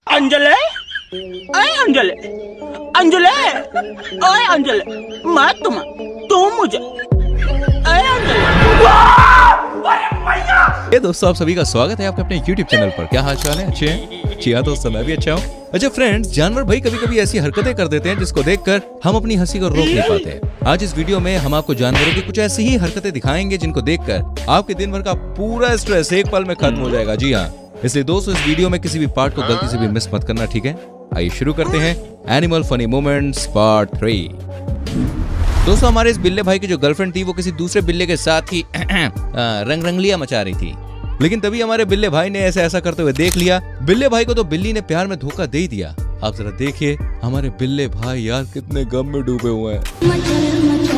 अंजलि, अरे अंजलि, अंजलि, अरे अंजलि, मैं तुम्हें, तुम मुझे, अरे अंजलि। ये दोस्तों, आप सभी का स्वागत है आपके अपने YouTube चैनल पर। क्या हाल चाल है? अच्छे हैं? जी हाँ दोस्तों, मैं भी अच्छा हूँ। अच्छा फ्रेंड्स, जानवर भाई कभी कभी ऐसी हरकतें कर देते हैं जिसको देखकर हम अपनी हंसी को रोक नहीं पाते। आज इस वीडियो में हम आपको जानवरों की कुछ ऐसी ही हरकतें दिखाएंगे जिनको देखकर आपके दिन भर का पूरा स्ट्रेस एक पल में खत्म हो जाएगा। जी हाँ, इसलिए दोस्तों इस वीडियो में किसी भी पार्ट को गलती से भी मिस मत करना, ठीक है? आइए शुरू करते हैं एनिमल फनी मोमेंट्स पार्ट 3। दोस्तों, हमारे इस बिल्ले भाई की जो गर्लफ्रेंड थी वो किसी दूसरे बिल्ले के साथ ही रंगलियां मचा रही थी। लेकिन तभी हमारे बिल्ले भाई ने ऐसा करते हुए देख लिया। बिल्ले भाई को तो बिल्ली ने प्यार में धोखा दे ही दिया। आप जरा देखिए हमारे बिल्ले भाई यार कितने गम में डूबे हुए हैं।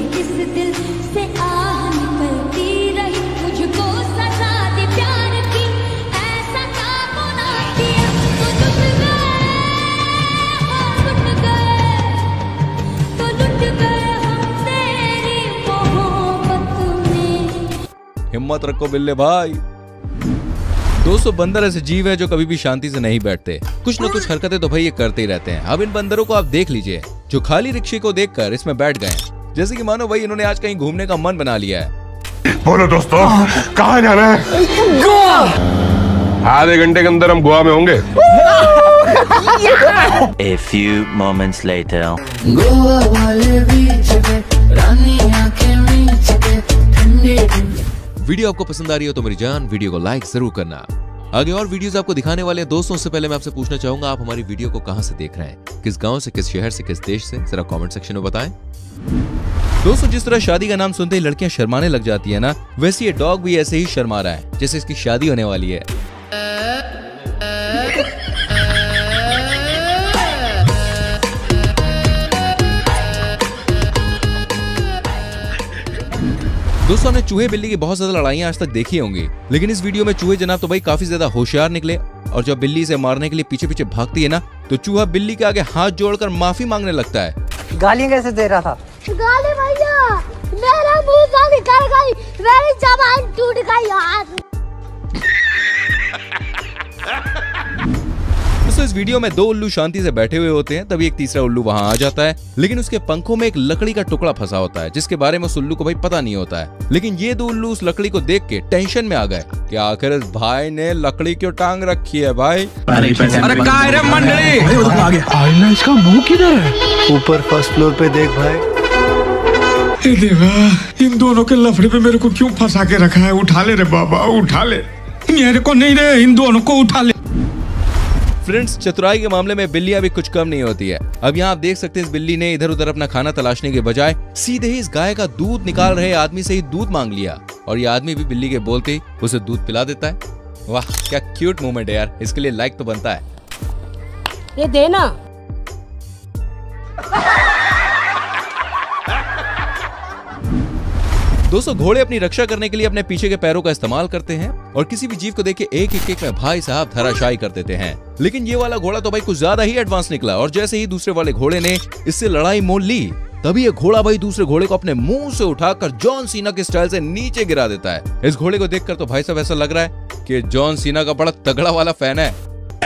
हिम्मत रखो बिल्ले भाई। दोस्तों, बंदर ऐसे जीव है जो कभी भी शांति से नहीं बैठते। कुछ न कुछ हरकतें तो भाई ये करते ही रहते हैं। अब इन बंदरों को आप देख लीजिए जो खाली रिक्शे को देखकर इसमें बैठ गए, जैसे कि मानो भाई इन्होंने आज कहीं घूमने का मन बना लिया है। बोलो दोस्तों, कहाँ जाना है? गोवा। आधे घंटे के अंदर हम गोवा में होंगे। A few moments later. Goa वाले बीच पे रानी आंखें मीच के ठंडी। वीडियो आपको पसंद आ रही हो तो मेरी जान वीडियो को लाइक जरूर करना। आगे और वीडियोस आपको दिखाने वाले हैं। दोस्तों, उससे पहले मैं आपसे पूछना चाहूंगा, आप हमारी वीडियो को कहां से देख रहे हैं? किस गांव से, किस शहर से, किस देश से? जरा कमेंट सेक्शन में बताएं। दोस्तों, जिस तरह शादी का नाम सुनते ही लड़कियां शर्माने लग जाती है ना, वैसे ये डॉग भी ऐसे ही शर्मा रहा है जैसे इसकी शादी होने वाली है। दोस्तों, हमने चूहे बिल्ली की बहुत ज्यादा लड़ाइयां आज तक देखी होंगी, लेकिन इस वीडियो में चूहे जनाब तो भाई काफी ज्यादा होशियार निकले। और जब बिल्ली से मारने के लिए पीछे पीछे भागती है ना, तो चूहा बिल्ली के आगे हाथ जोड़कर माफी मांगने लगता है। गालियां कैसे दे रहा था? गाली भैया, मेरा मुंह से निकल गई, मेरी जबान टूट गई यार। दोस्तों, इस वीडियो में दो उल्लू शांति से बैठे हुए होते हैं, तभी एक तीसरा उल्लू वहां आ जाता है, लेकिन उसके पंखों में एक लकड़ी का टुकड़ा फंसा होता है जिसके बारे में उस उल्लू को भाई पता नहीं होता है। लेकिन ये दो उल्लू उस लकड़ी को देख के टेंशन में आ गए कि आखिर इस भाई ने लकड़ी क्यों टांग रखी है भाई। अरे काय रे मंडली, इसका मुंह किधर है? ऊपर फर्स्ट फ्लोर पे देख भाई। देवा, इन दोनों के लफड़े पे मेरे को क्यों फंसा के रखा है? उठा ले रे बाबा, उठा ले। मेरे को नहीं रे, इन दोनों को उठा ले। फ्रेंड्स, चतुराई के मामले में बिल्लियां भी कुछ कम नहीं होती है। अब यहाँ आप देख सकते हैं इस बिल्ली ने इधर उधर अपना खाना तलाशने के बजाय सीधे ही इस गाय का दूध निकाल रहे आदमी से ही दूध मांग लिया, और ये आदमी भी बिल्ली के बोलते ही उसे दूध पिला देता है। वाह, क्या क्यूट मोमेंट है यार, इसके लिए लाइक तो बनता है। ये देना। दोस्तों, घोड़े अपनी रक्षा करने के लिए अपने पीछे के पैरों का इस्तेमाल करते हैं और किसी भी जीव को देख के एक एक में भाई साहब धराशायी कर देते हैं। लेकिन ये वाला घोड़ा तो भाई कुछ ज्यादा ही एडवांस निकला, और जैसे ही दूसरे वाले घोड़े ने इससे लड़ाई मोल ली, तभी ये घोड़ा भाई दूसरे घोड़े को अपने मुंह से उठाकर जॉन सीना के स्टाइल से नीचे गिरा देता है। इस घोड़े को देखकर तो भाई साहब ऐसा लग रहा है कि जॉन सीना का बड़ा तगड़ा वाला फैन है।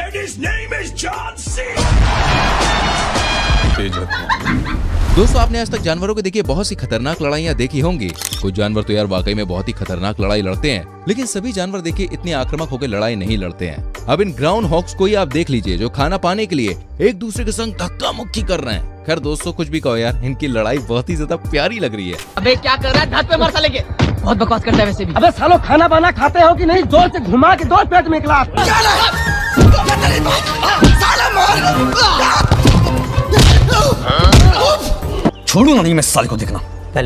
दोस्तों, आपने आज तक जानवरों के देखिए बहुत सी खतरनाक लड़ाइयां देखी होंगी। कुछ जानवर तो यार वाकई में बहुत ही खतरनाक लड़ाई लड़ते हैं, लेकिन सभी जानवर देखिए इतने आक्रामक होकर लड़ाई नहीं लड़ते हैं। अब इन ग्राउंड हॉक्स को ही आप देख लीजिए जो खाना पाने के लिए एक दूसरे के संग धक्का मुक्की कर रहे हैं। खैर दोस्तों, कुछ भी कहो यार, इनकी लड़ाई बहुत ही ज्यादा प्यारी लग रही है। अबे क्या कर रहा है? धड़ पे मरता लेके बहुत बकवास करता है वैसे भी। अबे सालो, खाना बाना खाते हो कि नहीं? जोर से घुमा के दो पेट में निकला। छोड़ूंगा नहीं मैं साले को, देखना।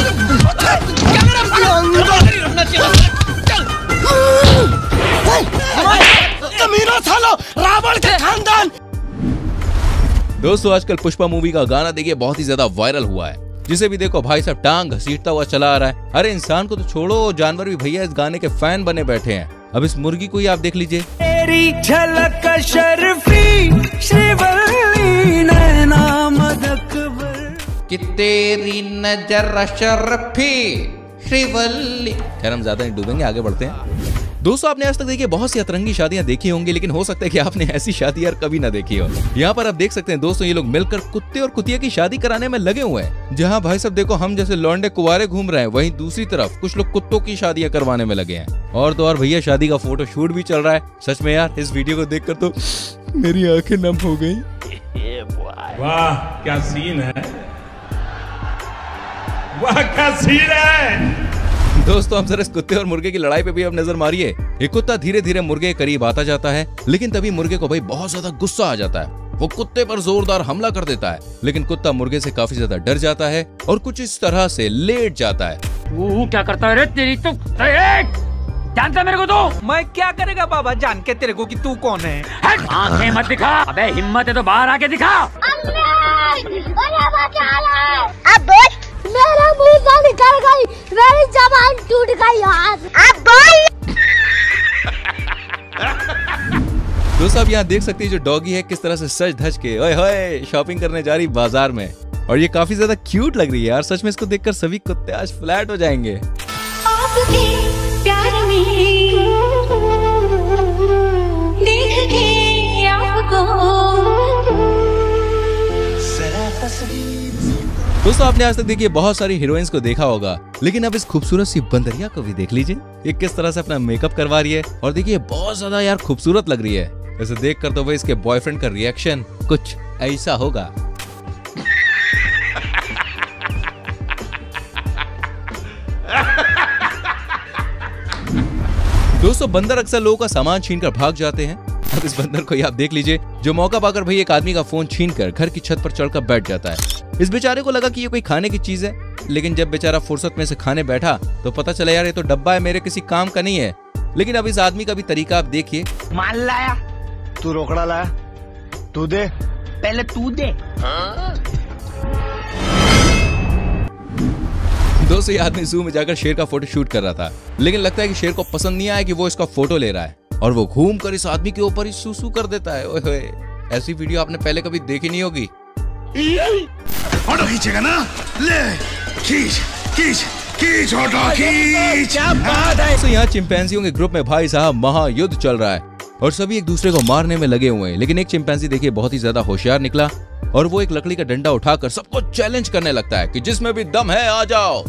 रावण के खानदान। दोस्तों, आजकल पुष्पा मूवी का गाना देखिए बहुत ही ज्यादा वायरल हुआ है, जिसे भी देखो भाई साहब टांग घसीटता हुआ चला आ रहा है। अरे इंसान को तो छोड़ो, जानवर भी भैया इस गाने के फैन बने बैठे हैं। अब इस मुर्गी को ही आप देख लीजिए। तेरी झलक शर्फी श्रीवल्ली नैना मदकबर, कि तेरी नजर शर्फी श्रीवल्ली। खैर हम ज्यादा नहीं डूबेंगे, आगे बढ़ते हैं। दोस्तों आपने आज तक देखिए बहुत सी अतरंगी शादियां देखी होंगी, लेकिन हो सकता है कि आपने ऐसी शादी यार कभी ना देखी हो। यहाँ पर आप देख सकते हैं दोस्तों, ये लोग मिलकर कुत्ते और कुतिया की शादी कराने में लगे हुए हैं। जहाँ भाई साहब देखो हम जैसे लौंडे कुंवारे घूम रहे हैं, वहीं दूसरी तरफ कुछ लोग कुत्तों की शादियां करवाने में लगे हैं। और तो और भैया शादी का फोटो शूट भी चल रहा है। सच में यार इस वीडियो को देखकर तो मेरी आंखें नम हो गई। वाह क्या सीन है, वाह क्या सीन है। दोस्तों हम जरा इस कुत्ते और मुर्गे की लड़ाई पे भी अब नजर मारिए। ये कुत्ता धीरे धीरे मुर्गे के करीब आता जाता है, लेकिन तभी मुर्गे को भाई बहुत ज्यादा गुस्सा आ जाता है। वो कुत्ते पर जोरदार हमला कर देता है, लेकिन कुत्ता मुर्गे से काफी ज्यादा डर जाता है और कुछ इस तरह से लेट जाता है। वो क्या करता है रे तेरी तो जानता मेरे को तो। मैं क्या करेगा बाबा जान के तेरे को कि तू कौन है? आंखें मत दिखा, अबे हिम्मत है तो बाहर आके दिखा। अब बोल, मेरा मुंह से निकल गई, मेरी जबान टूट गई यार। अब बोल। दोस्तों आप यहाँ देख सकते हैं जो डॉगी है किस तरह से सज धज के ओए होए शॉपिंग करने जा रही बाजार में, और ये काफी ज्यादा क्यूट लग रही है यार। सच में इसको देखकर सभी कुत्ते आज फ्लैट हो जाएंगे। प्यार में देख के आपको दोस्तों आपने आज तक देखिए बहुत सारी हीरोइंस को देखा होगा, लेकिन अब इस खूबसूरत सी बंदरिया को भी देख लीजिए। ये किस तरह से अपना मेकअप करवा रही है और देखिए बहुत ज्यादा यार खूबसूरत लग रही है। इसे देखकर तो भाई इसके बॉयफ्रेंड का रिएक्शन कुछ ऐसा होगा। दोस्तों बंदर अक्सर लोगों का सामान छीनकर भाग जाते हैं। अब इस बंदर को आप देख लीजिए जो मौका पाकर भाई एक आदमी का फोन छीनकर घर की छत पर चढ़कर बैठ जाता है। इस बेचारे को लगा कि ये कोई खाने की चीज है, लेकिन जब बेचारा फुर्सत में से खाने बैठा तो पता चला यार ये तो डब्बा है, मेरे किसी काम का नहीं है। लेकिन अब इस आदमी का भी तरीका आप देखिए। माल लाया, तू रोकड़ा लाया, तू दे, पहले तू दे। दोस्तों ये आदमी जू में जाकर शेर का फोटो शूट कर रहा था, लेकिन लगता है कि शेर को पसंद नहीं आया कि वो इसका फोटो ले रहा है, और वो घूम कर इस आदमी के ऊपर ही सूसू कर देता है। ओए होए, ऐसी वीडियो आपने पहले कभी देखी नहीं होगी। फोटो खींचेगा ना, ले खींच खींच खींच फोटो खींच। क्या बात है। तो यहाँ चिंपैंजियों के ग्रुप में भाई साहब महायुद्ध चल रहा है और सभी एक दूसरे को मारने में लगे हुए हैं। लेकिन एक चिंपैंजी देखिए बहुत ही ज्यादा होशियार निकला और वो एक लकड़ी का डंडा उठाकर सबको चैलेंज करने लगता है कि जिसमें भी दम है आ जाओ।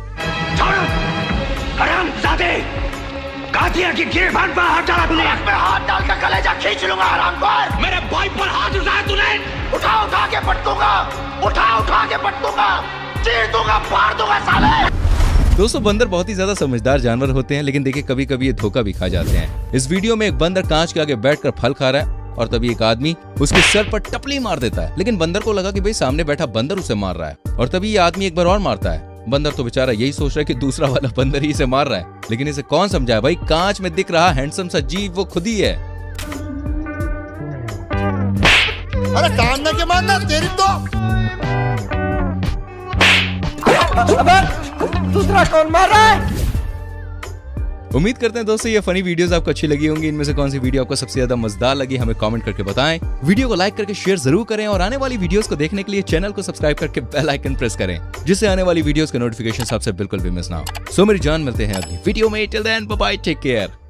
की गिरबान पर हाथ डाला तूने, मैं हाथ डालकर कलेजा खींच लूंगा हरामखोर। मेरे भाई पर हाथ उठाया तूने, उठा के पटकूंगा, उठा के पटकूंगा, चीर दूंगा, फाड़ दूंगा साले। दोस्तों बंदर बहुत ही ज्यादा समझदार जानवर होते हैं, लेकिन देखिए कभी कभी ये धोखा भी खा जाते हैं। इस वीडियो में एक बंदर कांच के आगे बैठकर फल खा रहा है और तभी एक आदमी उसके सर पर टपली मार देता है, लेकिन बंदर को लगा कि भाई सामने बैठा बंदर उसे मार रहा है, और तभी ये आदमी एक बार और मारता है। बंदर तो बेचारा यही सोच रहा है कि दूसरा वाला बंदर ही इसे मार रहा है, लेकिन इसे कौन समझाए भाई, कांच में दिख रहा हैंडसम सा जीव वो खुद ही है। अरे कान में क्या मारना तेरी तो। दूसरा कौन मार रहा है? उम्मीद करते हैं दोस्तों ये फनी वीडियोस आपको अच्छी लगी होंगी। इनमें से कौन सी वीडियो आपको सबसे ज्यादा मजेदार लगी हमें कमेंट करके बताएं। वीडियो को लाइक करके शेयर जरूर करें और आने वाली वीडियोस को देखने के लिए चैनल को सब्सक्राइब करके बेल आइकन प्रेस करें, जिससे आने वाली वीडियोस के नोटिफिकेशन आपसे बिल्कुल भी मिस ना हो। सो मेरी जान, मिलते हैं अगली वीडियो में। Till then bye bye, take care.